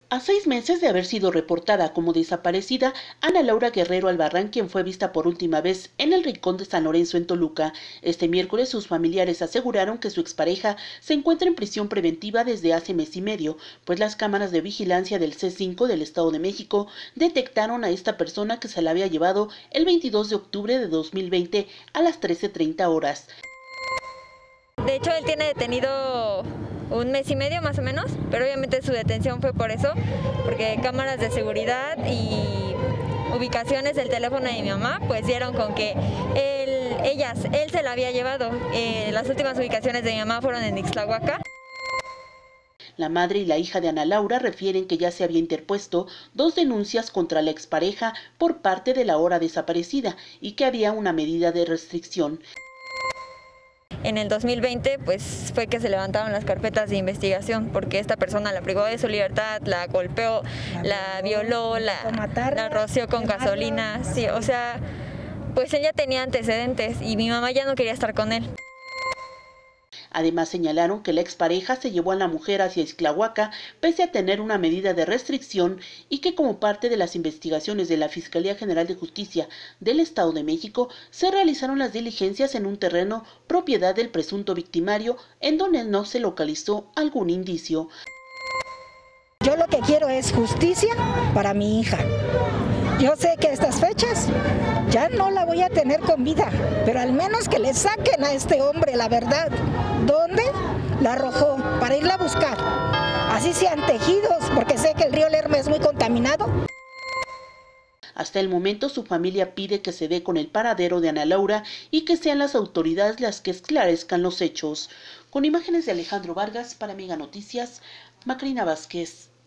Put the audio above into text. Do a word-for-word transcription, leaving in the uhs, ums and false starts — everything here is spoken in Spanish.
A seis meses de haber sido reportada como desaparecida, Ana Laura Guerrero Albarrán, quien fue vista por última vez en el Rincón de San Lorenzo en Toluca. Este miércoles sus familiares aseguraron que su expareja se encuentra en prisión preventiva desde hace mes y medio, pues las cámaras de vigilancia del C cinco del Estado de México detectaron a esta persona que se la había llevado el veintidós de octubre de dos mil veinte a las trece treinta horas. De hecho, él tiene detenido un mes y medio más o menos, pero obviamente su detención fue por eso, porque cámaras de seguridad y ubicaciones del teléfono de mi mamá pues dieron con que él, ellas, él se la había llevado. Eh, las últimas ubicaciones de mi mamá fueron en Ixtlahuaca. La madre y la hija de Ana Laura refieren que ya se había interpuesto dos denuncias contra la expareja por parte de la ahora desaparecida y que había una medida de restricción. En el dos mil veinte pues fue que se levantaron las carpetas de investigación porque esta persona la privó de su libertad, la golpeó, la violó, la, la roció con gasolina, sí, o sea, pues ella tenía antecedentes y mi mamá ya no quería estar con él. Además señalaron que la expareja se llevó a la mujer hacia Ixtlahuaca pese a tener una medida de restricción y que como parte de las investigaciones de la Fiscalía General de Justicia del Estado de México se realizaron las diligencias en un terreno propiedad del presunto victimario en donde no se localizó algún indicio. Yo lo que quiero es justicia para mi hija. Yo sé que estas fechas ya no la voy a tener con vida, pero al menos que le saquen a este hombre la verdad. ¿Dónde la arrojó? Para irla a buscar. Así sean tejidos, porque sé que el río Lerma es muy contaminado. Hasta el momento su familia pide que se dé con el paradero de Ana Laura y que sean las autoridades las que esclarezcan los hechos. Con imágenes de Alejandro Vargas, para Mega Noticias, Macrina Vázquez.